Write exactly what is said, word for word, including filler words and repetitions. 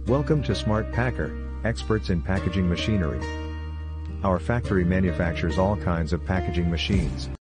Welcome to Smart Packer, experts in packaging machinery. Our factory manufactures all kinds of packaging machines.